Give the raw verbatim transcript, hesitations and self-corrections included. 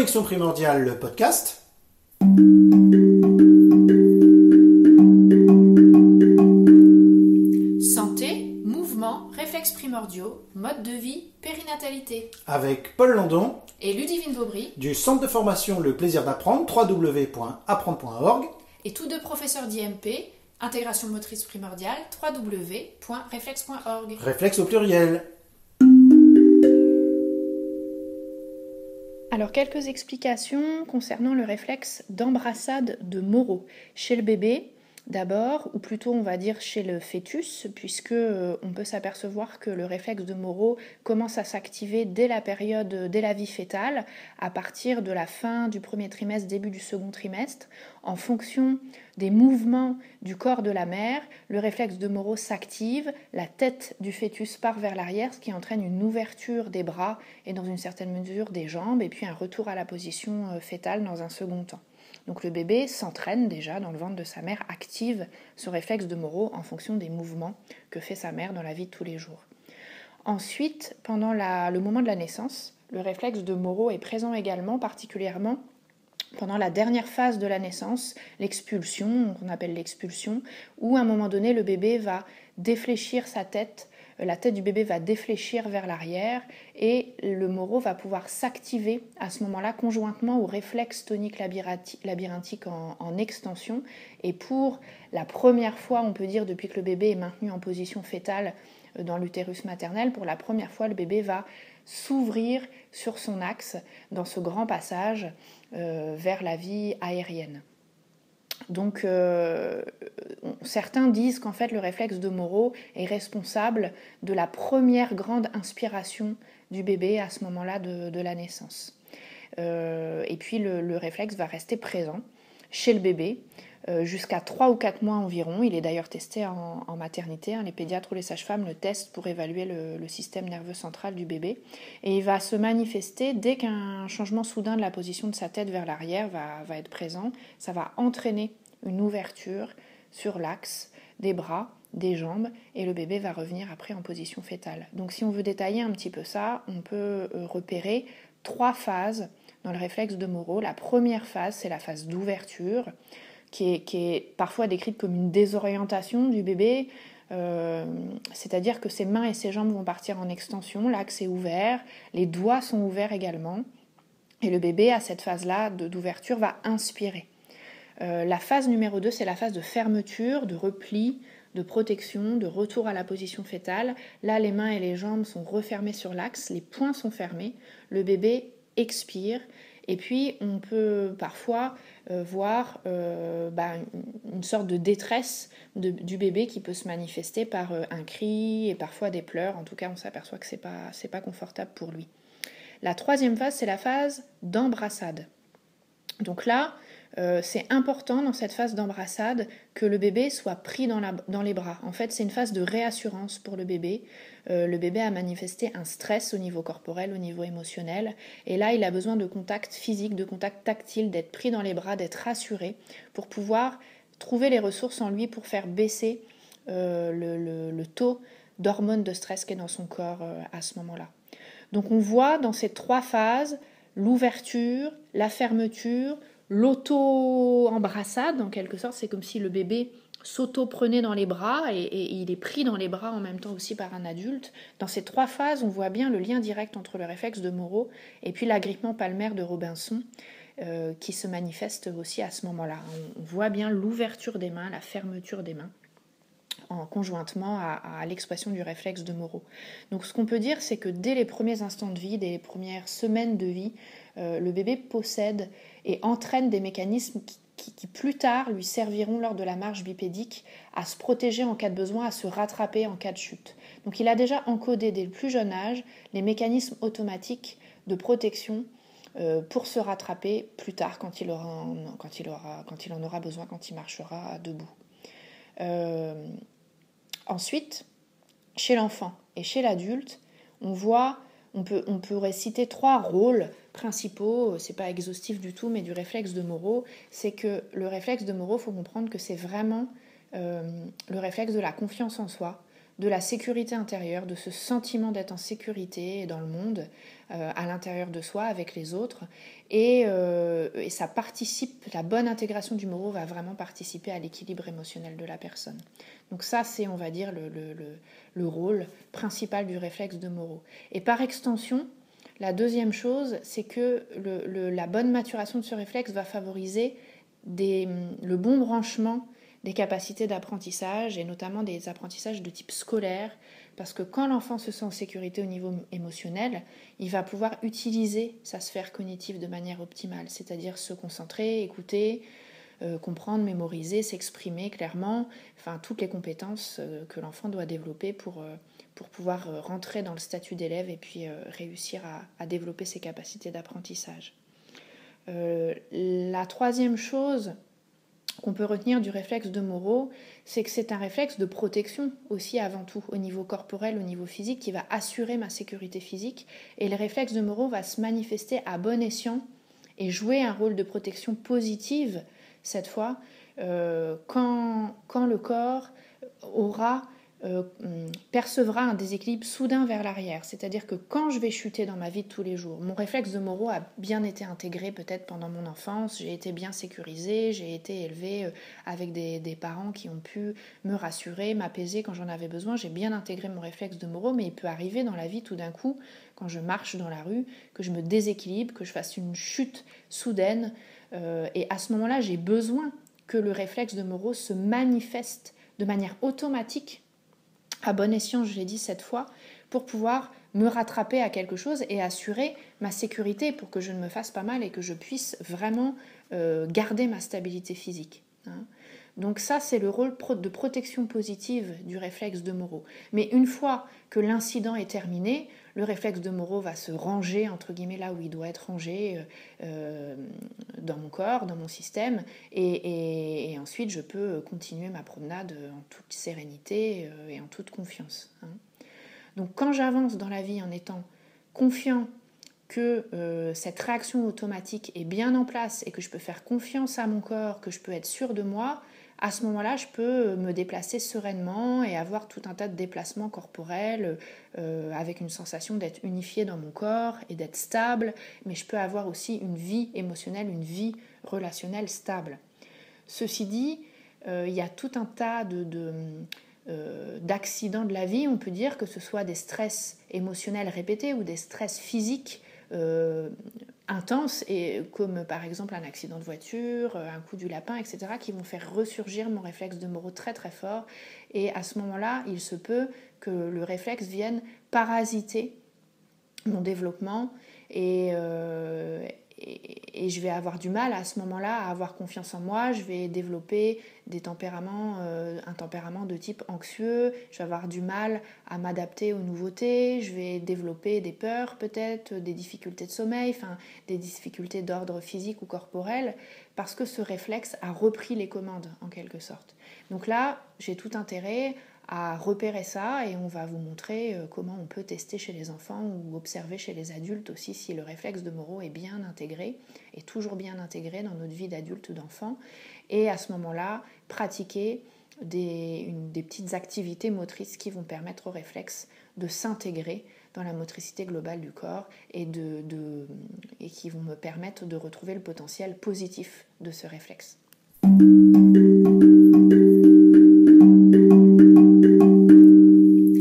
Connexion primordiale, le podcast. Santé, mouvement, réflexes primordiaux, mode de vie, périnatalité. Avec Paul Landon Et Ludivine Vaubry. Du centre de formation Le Plaisir d'apprendre, w w w point apprendre point org. Et tous deux professeurs d'I M P, intégration motrice primordiale, w w w point réflexe point org. Réflexe au pluriel. Alors, quelques explications concernant le réflexe d'embrassade de Moreau. Chez le bébé, d'abord, ou plutôt on va dire chez le fœtus, puisque euh, on peut s'apercevoir que le réflexe de Moreau commence à s'activer dès la période, dès la vie fœtale, à partir de la fin du premier trimestre, début du second trimestre, en fonction des mouvements du corps de la mère, le réflexe de Moreau s'active, la tête du fœtus part vers l'arrière, ce qui entraîne une ouverture des bras et dans une certaine mesure des jambes, et puis un retour à la position fœtale dans un second temps. Donc le bébé s'entraîne déjà dans le ventre de sa mère, active ce réflexe de Moreau en fonction des mouvements que fait sa mère dans la vie de tous les jours. Ensuite, pendant la, le moment de la naissance, le réflexe de Moreau est présent également, particulièrement pendant la dernière phase de la naissance, l'expulsion, qu'on appelle l'expulsion, où à un moment donné, le bébé va défléchir sa tête, la tête du bébé va défléchir vers l'arrière et le Moreau va pouvoir s'activer à ce moment-là conjointement au réflexe tonique labyrinthique en, en extension. Et pour la première fois, on peut dire depuis que le bébé est maintenu en position fœtale dans l'utérus maternel, pour la première fois, le bébé va s'ouvrir sur son axe dans ce grand passage euh, vers la vie aérienne. Donc euh, certains disent qu'en fait le réflexe de Moreau est responsable de la première grande inspiration du bébé à ce moment-là de, de la naissance. Euh, et puis le, le réflexe va rester présent chez le bébé euh, jusqu'à trois ou quatre mois environ. Il est d'ailleurs testé en, en maternité, hein. Les pédiatres ou les sages-femmes le testent pour évaluer le, le système nerveux central du bébé. Et il va se manifester dès qu'un changement soudain de la position de sa tête vers l'arrière va, va être présent. Ça va entraîner une ouverture sur l'axe des bras, des jambes, et le bébé va revenir après en position fœtale. Donc si on veut détailler un petit peu ça, on peut repérer trois phases dans le réflexe de Moreau. La première phase, c'est la phase d'ouverture, qui est, qui est parfois décrite comme une désorientation du bébé, euh, c'est-à-dire que ses mains et ses jambes vont partir en extension, l'axe est ouvert, les doigts sont ouverts également, et le bébé, à cette phase-là de, d'ouverture, va inspirer. Euh, la phase numéro deux, c'est la phase de fermeture, de repli, de protection, de retour à la position fœtale. Là, les mains et les jambes sont refermées sur l'axe, les poings sont fermés, le bébé expire, et puis on peut parfois euh, voir euh, bah, une sorte de détresse de, du bébé qui peut se manifester par euh, un cri et parfois des pleurs. En tout cas, on s'aperçoit que c'est pas, c'est pas confortable pour lui. La troisième phase, c'est la phase d'embrassade. Donc là, euh, c'est important dans cette phase d'embrassade que le bébé soit pris dans, la, dans les bras. En fait, c'est une phase de réassurance pour le bébé. Euh, le bébé a manifesté un stress au niveau corporel, au niveau émotionnel. Et là, il a besoin de contact physique, de contact tactile, d'être pris dans les bras, d'être rassuré pour pouvoir trouver les ressources en lui pour faire baisser euh, le, le, le taux d'hormones de stress qui est dans son corps euh, à ce moment-là. Donc on voit dans ces trois phases l'ouverture, la fermeture, l'auto-embrassade, en quelque sorte, c'est comme si le bébé s'auto-prenait dans les bras et, et il est pris dans les bras en même temps aussi par un adulte. Dans ces trois phases, on voit bien le lien direct entre le réflexe de Moreau et puis l'agrippement palmaire de Robinson euh, qui se manifeste aussi à ce moment-là. On, on voit bien l'ouverture des mains, la fermeture des mains en conjointement à, à l'expression du réflexe de Moreau. Donc ce qu'on peut dire, c'est que dès les premiers instants de vie, dès les premières semaines de vie, euh, le bébé possède et entraîne des mécanismes qui, qui, qui plus tard lui serviront lors de la marche bipédique à se protéger en cas de besoin, à se rattraper en cas de chute. Donc il a déjà encodé dès le plus jeune âge les mécanismes automatiques de protection euh, pour se rattraper plus tard quand il, aura, quand, il aura, quand il en aura besoin, quand il marchera debout. Euh, ensuite, chez l'enfant et chez l'adulte, on voit, on peut, on pourrait citer trois rôles principaux, c'est pas exhaustif du tout, mais du réflexe de Moreau. C'est que le réflexe de Moreau, il faut comprendre que c'est vraiment euh, le réflexe de la confiance en soi, de la sécurité intérieure, de ce sentiment d'être en sécurité dans le monde, euh, à l'intérieur de soi, avec les autres. Et, euh, et ça participe, la bonne intégration du Moro va vraiment participer à l'équilibre émotionnel de la personne. Donc ça, c'est, on va dire, le, le, le, le rôle principal du réflexe de Moro. Et par extension, la deuxième chose, c'est que le, le, la bonne maturation de ce réflexe va favoriser des, le bon branchement des capacités d'apprentissage et notamment des apprentissages de type scolaire, parce que quand l'enfant se sent en sécurité au niveau émotionnel, il va pouvoir utiliser sa sphère cognitive de manière optimale, c'est-à-dire se concentrer, écouter, euh, comprendre, mémoriser, s'exprimer clairement, enfin toutes les compétences euh, que l'enfant doit développer pour, euh, pour pouvoir euh, rentrer dans le statut d'élève et puis euh, réussir à, à développer ses capacités d'apprentissage. Euh, la troisième chose qu'on peut retenir du réflexe de Moro, c'est que c'est un réflexe de protection aussi avant tout, au niveau corporel, au niveau physique, qui va assurer ma sécurité physique. Et le réflexe de Moro va se manifester à bon escient et jouer un rôle de protection positive, cette fois, euh, quand, quand le corps aura, euh, percevra un déséquilibre soudain vers l'arrière. C'est-à-dire que quand je vais chuter dans ma vie de tous les jours, mon réflexe de Moro a bien été intégré peut-être pendant mon enfance, j'ai été bien sécurisée, j'ai été élevée avec des, des parents qui ont pu me rassurer, m'apaiser quand j'en avais besoin, j'ai bien intégré mon réflexe de Moro, mais il peut arriver dans la vie tout d'un coup, quand je marche dans la rue, que je me déséquilibre, que je fasse une chute soudaine, euh, et à ce moment-là, j'ai besoin que le réflexe de Moro se manifeste de manière automatique, à bon escient, je l'ai dit cette fois, pour pouvoir me rattraper à quelque chose et assurer ma sécurité pour que je ne me fasse pas mal et que je puisse vraiment euh, garder ma stabilité physique. Hein. Donc ça, c'est le rôle de protection positive du réflexe de Moro. Mais une fois que l'incident est terminé, le réflexe de Moro va se ranger, entre guillemets, là où il doit être rangé euh, dans mon corps, dans mon système, et, et, et ensuite je peux continuer ma promenade en toute sérénité et en toute confiance. Hein. Donc quand j'avance dans la vie en étant confiant que euh, cette réaction automatique est bien en place et que je peux faire confiance à mon corps, que je peux être sûre de moi, à ce moment-là, je peux me déplacer sereinement et avoir tout un tas de déplacements corporels euh, avec une sensation d'être unifiée dans mon corps et d'être stable, mais je peux avoir aussi une vie émotionnelle, une vie relationnelle stable. Ceci dit, euh, il y a tout un tas de, de, euh, d'accidents de la vie, on peut dire, que ce soit des stress émotionnels répétés ou des stress physiques euh, intenses, et comme par exemple un accident de voiture, un coup du lapin, et cetera, qui vont faire ressurgir mon réflexe de Moro très très fort. Et à ce moment-là, il se peut que le réflexe vienne parasiter mon développement et, euh, et, et je vais avoir du mal à ce moment-là à avoir confiance en moi. Je vais développer des tempéraments, euh, un tempérament de type anxieux. Je vais avoir du mal à m'adapter aux nouveautés. Je vais développer des peurs peut-être, des difficultés de sommeil, enfin des difficultés d'ordre physique ou corporel, parce que ce réflexe a repris les commandes en quelque sorte. Donc là, j'ai tout intérêt à repérer ça et on va vous montrer comment on peut tester chez les enfants ou observer chez les adultes aussi si le réflexe de Moro est bien intégré, est toujours bien intégré dans notre vie d'adulte ou d'enfant, et à ce moment-là pratiquer des, une, des petites activités motrices qui vont permettre au réflexe de s'intégrer dans la motricité globale du corps et, de, de, et qui vont me permettre de retrouver le potentiel positif de ce réflexe.